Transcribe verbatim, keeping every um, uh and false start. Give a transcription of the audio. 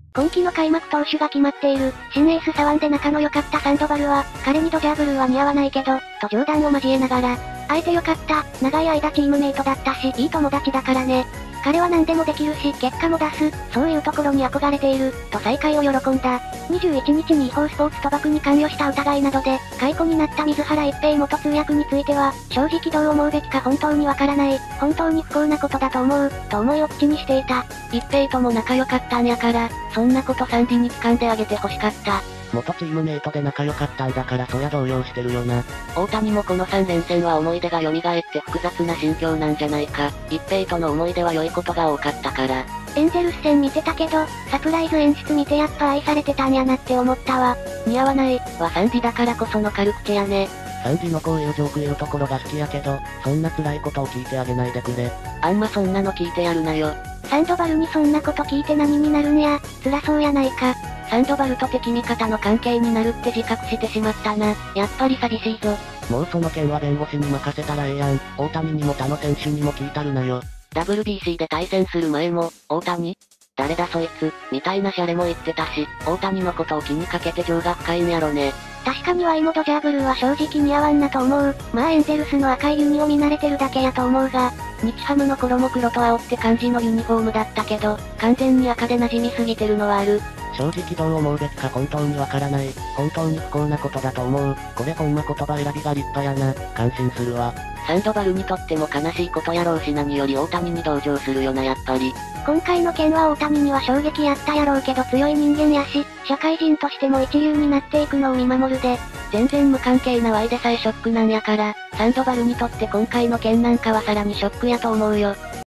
今季の開幕投手が決まっている、新エース左腕で仲の良かったサンドバルは、彼にドジャーブルーは似合わないけど、と冗談を交えながら、会えてよかった、長い間チームメイトだったし、いい友達だからね。彼は何でもできるし、結果も出す、そういうところに憧れている、と再会を喜んだ。にじゅういちにちに違法スポーツ賭博に関与した疑いなどで、解雇になった水原一平元通訳については、正直どう思うべきか本当にわからない、本当に不幸なことだと思う、と思いを口にしていた。 一平とも仲良かったんやから、そんなことサンディに聞かんであげて欲しかった。 元チームメイトで仲良かったんだからそりゃ動揺してるよな。 大谷もこのさん連戦は思い出が蘇って複雑な心境なんじゃないか。一平との思い出は良いことが多かったから。 エンゼルス戦見てたけど、サプライズ演出見てやっぱ愛されてたんやなって思ったわ。 似合わない、はサンディだからこその軽口やね。 サンディのこういうジョーク言うところが好きやけど、そんな辛いことを聞いてあげないでくれ。 あんまそんなの聞いてやるなよ。 サンドバルにそんなこと聞いて何になるんや、辛そうやないか。 サンドバルと敵味方の関係になるって自覚してしまったな。やっぱり寂しいぞ。 もうその件は弁護士に任せたらええやん。大谷にも他の選手にも聞いたるなよ。 ダブリュービーシー で対戦する前も、大谷誰だそいつ、みたいなシャレも言ってたし、大谷のことを気にかけて情が深いんやろね。 確かにワイもドジャーブルーは正直似合わんなと思う。まあエンゼルスの赤いユニを見慣れてるだけやと思うが、 日ハムの頃も黒と青って感じのユニフォームだったけど、完全に赤で馴染みすぎてるのはある。 正直どう思うべきか本当にわからない。本当に不幸なことだと思う。これほんま言葉選びが立派やな。感心するわ。 サンドバルにとっても悲しいことやろうし何より大谷に同情するよなやっぱり。 今回の件は大谷には衝撃やったやろうけど強い人間やし、社会人としても一流になっていくのを見守るで。 全然無関係なワイでさえショックなんやから、サンドバルにとって今回の件なんかはさらにショックやと思うよ。